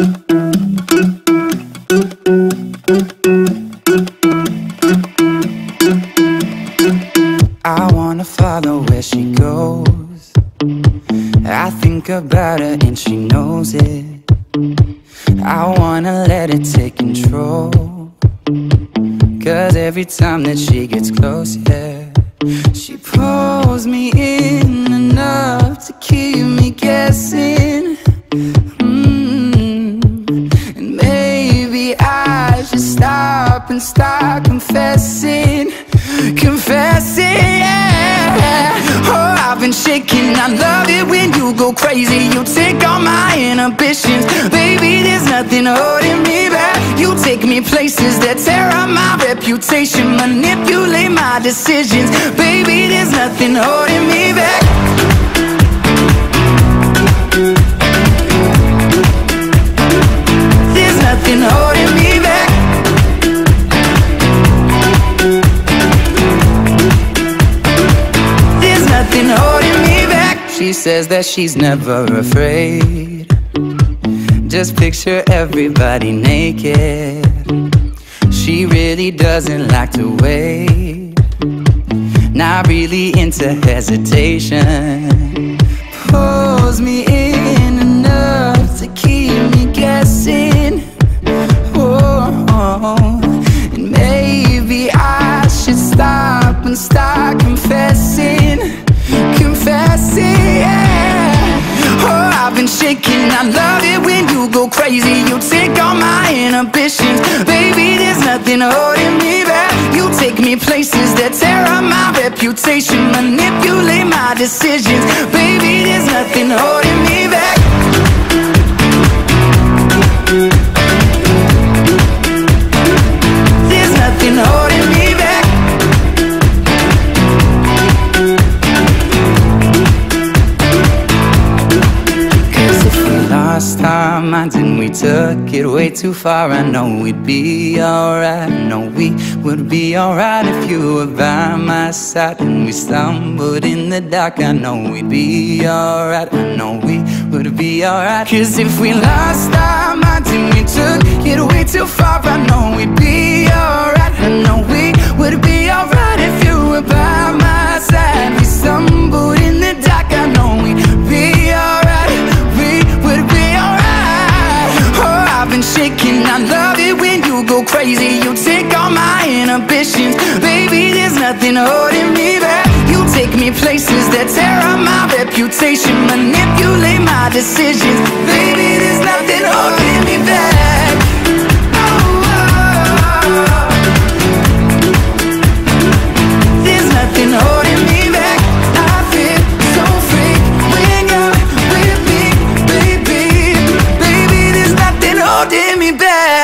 I wanna follow where she goes. I think about her and she knows it. I wanna let it take control, 'cause every time that she gets close, yeah, she pulls me in enough to keep me guessing. And maybe I should stop and start confessing. Confessing, yeah. Oh, I've been shaking. I love it when you go crazy. You take all my inhibitions. Baby, there's nothing holding me back. You take me places that tear up my reputation, manipulate my decisions. Baby, there's nothing holding me back. There's nothing holding me back. Nothing holding me back. She says that she's never afraid. Just picture everybody naked. She really doesn't like to wait. Not really into hesitation. Pulls me in enough to keep me guessing. Oh, and maybe I should stop and start confessing. Confessing, yeah. Oh, I've been shaking. I love it when you go crazy. You take all my inhibitions. Baby, there's nothing holding me back. You take me places that tear up my reputation, manipulate my decisions. Baby, there's nothing holding me back. There's nothing holding me back. Lost our minds and we took it way too far. I know we'd be alright. I know we would be alright if you were by my side. And we stumbled in the dark. I know we'd be alright. I know we would be alright. 'Cause if we lost our minds and we took it way too far, I know we'd be alright. I know we would be alright if you were by my side. We stumbled in the dark. I know we'd be alright. I've been shaking. I love it when you go crazy. You take all my inhibitions. Baby, there's nothing holding me back. You take me places that tear up my reputation, manipulate my decisions. Baby, there's nothing holding me back. There's nothing holding me back. I feel so free when you're with me, baby. Baby, there's nothing holding me back.